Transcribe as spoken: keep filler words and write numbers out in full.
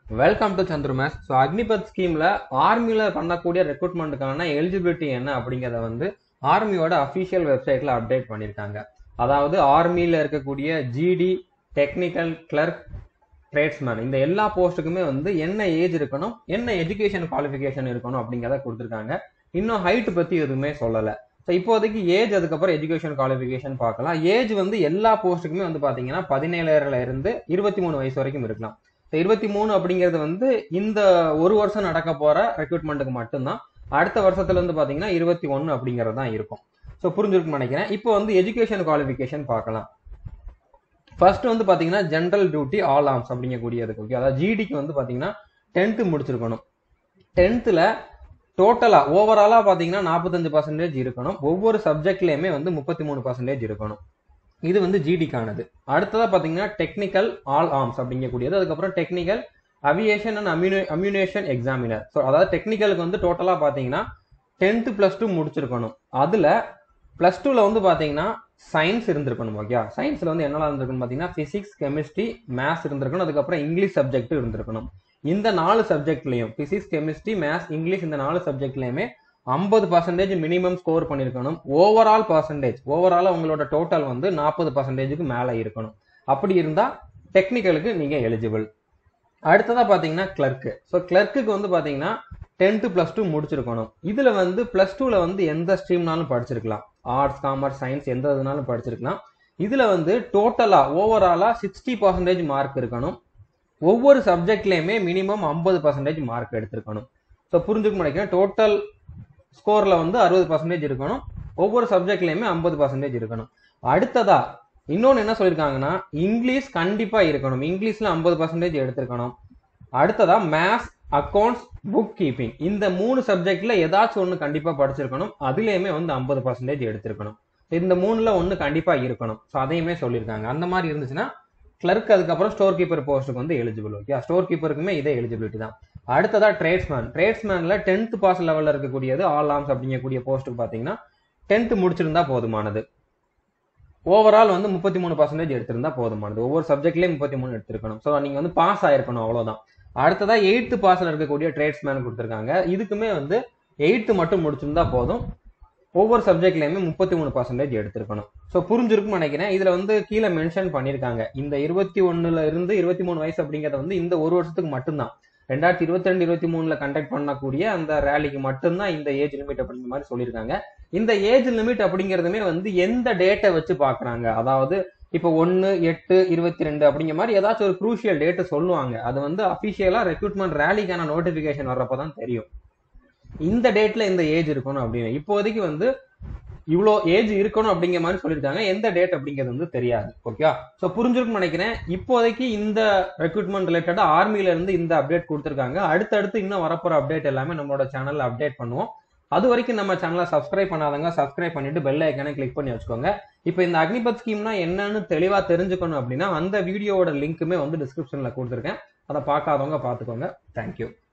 Welcome to Chandru மேஸ். So Agnipath ஸ்கீம்ல ஆர்மியில பண்ணக்கூடிய ரெக்ரூட்மெண்ட்டுக்கான எலிஜிபிலிட்டி என்ன அப்படிங்கிறத வந்து ஆர்மியோட அஃபிஷியல் வெப்சைட்ல அப்டேட் பண்ணியிருக்காங்க. அதாவது ஆர்மியில இருக்கக்கூடிய ஜிடி, டெக்னிக்கல், கிளர்க், ட்ரேட்ஸ்மேன் இந்த எல்லா போஸ்ட்டுக்குமே வந்து என்ன ஏஜ் இருக்கணும், என்ன எஜுகேஷன் குவாலிஃபிகேஷன் இருக்கணும் அப்படிங்கிறத கொடுத்துருக்காங்க. இன்னும் ஹைட் பத்தி எதுவுமே சொல்லலை. ஸோ இப்போதைக்கு ஏஜ், அதுக்கப்புறம் எஜுகேஷன் குவாலிஃபிகேஷன் பார்க்கலாம். ஏஜ் வந்து எல்லா போஸ்ட்டுக்குமே வந்து பாத்தீங்கன்னா பதினேழுல இருந்து இருபத்தி மூணு வயசு வரைக்கும் இருக்கலாம். இருபத்தி மூணு அப்படிங்கிறது வந்து இந்த ஒரு வருஷம் நடக்க போற ரெக்ரூட்மெண்ட்டுக்கு மட்டும்தான். அடுத்த வருஷத்துல இருந்து பாத்தீங்கன்னா இருபத்தி ஒன்னு அப்படிங்கிறது தான் இருக்கும். ஸோ புரிஞ்சிருக்குன்னு நினைக்கிறேன். இப்போ வந்து எஜுகேஷன் குவாலிஃபிகேஷன் பார்க்கலாம். ஃபர்ஸ்ட் வந்து பாத்தீங்கன்னா ஜென்ரல் டியூட்டி ஆல் ஆர்ம்ஸ் அப்படிங்கக்கூடியதுக்கு ஓகே. அதாவது ஜிடிக்கு வந்து பாத்தீங்கன்னா டென்த்து முடிச்சிருக்கணும். டென்த்துல டோட்டலா ஓவராலா பாத்தீங்கன்னா நாற்பத்தஞ்சு பர்சன்டேஜ் இருக்கணும். ஒவ்வொரு சப்ஜெக்ட்லயுமே வந்து முப்பத்தி மூணு பர்சன்டேஜ் இருக்கணும். இது வந்து ஜிடிக்கானது. அடுத்ததா பாத்தீங்கன்னா டெக்னிக்கல் ஆல் ஆர்ம்ஸ் அப்படிங்கக்கூடியது. அதுக்கப்புறம் டெக்னிக்கல் அவியேஷன் அண்ட் அம்யூனே அம்யூனேஷன் எக்ஸாமினர். ஸோ அதாவது டெக்னிக்கலுக்கு வந்து டோட்டலா பாத்தீங்கன்னா டென்த் பிளஸ் டூ முடிச்சிருக்கணும். அதுல பிளஸ் டூல வந்து பாத்தீங்கன்னா சயின்ஸ் இருந்திருக்கணும். ஓகே, சயின்ஸ்ல வந்து என்னெல்லாம் இருந்திருக்கணும் பாத்தீங்கன்னா பிசிக்ஸ், கெமிஸ்ட்ரி, மேத்ஸ் இருந்திருக்கணும். அதுக்கப்புறம் இங்கிலீஷ் சப்ஜெக்ட் இருந்திருக்கணும். இந்த நாலு சப்ஜெக்ட்லயும் பிசிக்ஸ், கெமிஸ்ட்ரி, மேத்ஸ், இங்கிலீஷ் இந்த நாலு சப்ஜெக்ட்லயுமே ஐம்பது பர்சன்டேஜ் மினிமம் ஸ்கோர் பண்ணிருக்கணும். ஓவரால் பர்சன்டேஜ் ஓவரால் உங்களோட டோட்டல் வந்து நாற்பது பர்சன்டேஜுக்கு மேல இருக்கணும். அப்படி இருந்தா டெக்னிக்கலுக்கு நீங்க எலிஜிபிள். அடுத்ததா பாத்தீங்கன்னா கிளர்க்கு. ஸோ கிளர்க்குக்கு வந்து பாத்தீங்கன்னா டென்த் பிளஸ் டூ முடிச்சிருக்கணும். இதுல வந்து பிளஸ் டூல வந்து எந்த ஸ்ட்ரீம்னாலும் படிச்சிருக்கலாம். ஆர்ட்ஸ், காமர்ஸ், சயின்ஸ் எந்த இதுனாலும் படிச்சிருக்கலாம். இதுல வந்து டோட்டலா ஓவராலா சிக்ஸ்டி பர்சன்டேஜ் மார்க் இருக்கணும். ஒவ்வொரு சப்ஜெக்ட்லயுமே மினிமம் ஐம்பது பர்சன்டேஜ் மார்க் எடுத்திருக்கணும். ஸோ புரிஞ்சுக்க நினைக்கிறேன். டோட்டல் ஸ்கோர்ல வந்து அறுபது பர்சன்டேஜ் இருக்கணும். ஒவ்வொரு சப்ஜெக்ட்லயுமே ஐம்பது பர்சன்டேஜ் இருக்கணும். அடுத்ததா இன்னொன்னு என்ன சொல்லியிருக்காங்கன்னா இங்கிலீஷ் கண்டிப்பா இருக்கணும். இங்கிலீஷ்ல ஐம்பது பர்சன்டேஜ் எடுத்திருக்கணும். அடுத்ததா மேத்ஸ், அக்கௌண்ட்ஸ், புக் கீப்பிங் இந்த மூணு சப்ஜெக்ட்ல ஏதாச்சும் ஒன்று கண்டிப்பா படிச்சிருக்கணும். அதுலயுமே வந்து ஐம்பது பர்சன்டேஜ் எடுத்திருக்கணும். இந்த மூணுல ஒன்று கண்டிப்பா இருக்கணும். ஸோ அதையுமே சொல்லியிருக்காங்க. அந்த மாதிரி இருந்துச்சுன்னா கிளர்க், அதுக்கப்புறம் ஸ்டோர் கீப்பர் போஸ்ட்டுக்கு வந்து எலிஜிபிள். ஓகே, ஸ்டோர் கீப்பருக்குமே இதே எலிஜிபிலிட்டி தான். அடுத்ததா ட்ரேட்ஸ்மேன். ட்ரேட்ஸ்மேன்ல டென்த் பாஸ் லெவல்ல இருக்கக்கூடியது ஆல் ஆர்ம்ஸ் அப்படிங்கக்கூடிய போஸ்ட்டுக்கு பாத்தீங்கன்னா டென்த் முடிச்சிருந்தா போதுமானது. ஓவரால் வந்து முப்பத்தி மூணு பர்சன்டேஜ் எடுத்திருந்தா போதுமானது. ஒவ்வொரு சப்ஜெக்ட்லயும் முப்பத்தி மூணு எடுத்திருக்கணும். ஸோ நீங்க வந்து பாஸ் ஆயிருக்கணும், அவ்வளவுதான். அடுத்ததா எயித்து பாஸ்ல இருக்கக்கூடிய ட்ரேட்ஸ்மேன் கொடுத்திருக்காங்க. இதுக்குமே வந்து எயித்து மட்டும் முடிச்சிருந்தா போதும். ஒவ்வொரு சப்ஜெக்ட்லயுமே முப்பத்தி மூணு பர்சன்டேஜ் எடுத்திருக்கணும். ஸோ புரிஞ்சிருக்குன்னு நினைக்கிறேன். இதுல வந்து கீழே மென்ஷன் பண்ணிருக்காங்க, இந்த இருபத்தி ஒண்ணுல இருந்து இருபத்தி மூணு வயசு அப்படிங்கறது வந்து இந்த ஒரு வருஷத்துக்கு மட்டும்தான். ரெண்டாயிரத்தி இருபத்தி ரெண்டு இருபத்தி மூணுல கண்டக்ட் பண்ணக்கூடிய அந்த ரேலிக்கு மட்டும்தான் இந்த ஏஜ் லிமிட் அப்படிங்கிற மாதிரி சொல்லியிருக்காங்க. இந்த ஏஜ் லிமிட் அப்படிங்கிறதுமே வந்து எந்த டேட்டை வச்சு பாக்குறாங்க, அதாவது இப்போ ஒன்னு எட்டு இருபத்தி ரெண்டு அப்படிங்கிற மாதிரி ஏதாச்சும் ஒரு குரூஷியல் டேட்டை சொல்லுவாங்க. அது வந்து அபிஷியலா ரெக்ரூட்மெண்ட் ரேலிக்கான நோட்டிபிகேஷன் வர்றப்பதான் தெரியும் இந்த டேட்ல இந்த ஏஜ் இருக்கணும் அப்படின்னு. இப்போதைக்கு வந்து இவ்வளோ ஏஜ் இருக்கணும் அப்படிங்கிற மாதிரி சொல்லியிருக்காங்க. எந்த டேட் அப்படிங்கிறது வந்து தெரியாது. ஓகே, ஸோ புரிஞ்சிருக்குன்னு நினைக்கிறேன். இப்போதைக்கு இந்த ரெக்ரூட்மெண்ட் ரிலேட்டடா ஆர்மில இருந்து இந்த அப்டேட் கொடுத்துருக்காங்க. அடுத்தடுத்து இன்னும் வரப்போற அப்டேட் எல்லாமே நம்மளோட சேனல்ல அப்டேட் பண்ணுவோம். அது வரைக்கும் நம்ம சேனலை சப்ஸ்கிரைப் பண்ணாதவங்க சப்ஸ்கிரைப் பண்ணிட்டு பெல் ஐக்கானை கிளிக் பண்ணி வச்சுக்கோங்க. இப்போ இந்த அக்னிபத் ஸ்கீம்னா என்னன்னு தெளிவா தெரிஞ்சுக்கணும் அப்படின்னா அந்த வீடியோவோட லிங்க்குமே வந்து டிஸ்கிரிப்ஷன்ல கொடுத்துருக்கேன். அதை பார்க்காதவங்க பார்த்துக்கோங்க. தேங்க்யூ.